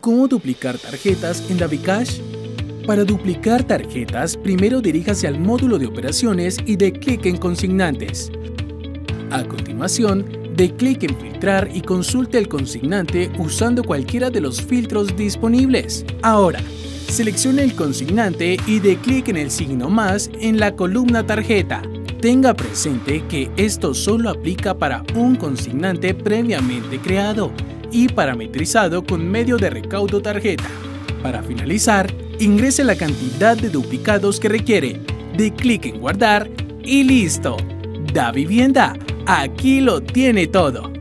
¿Cómo duplicar tarjetas en DaviCash? Para duplicar tarjetas, primero diríjase al módulo de operaciones y dé clic en Consignantes. A continuación, dé clic en Filtrar y consulte el consignante usando cualquiera de los filtros disponibles. Ahora, seleccione el consignante y dé clic en el signo más en la columna Tarjeta. Tenga presente que esto solo aplica para un consignante previamente creado y parametrizado con medio de recaudo tarjeta. Para finalizar, ingrese la cantidad de duplicados que requiere, dé clic en Guardar y ¡listo! DaVivienda, aquí lo tiene todo.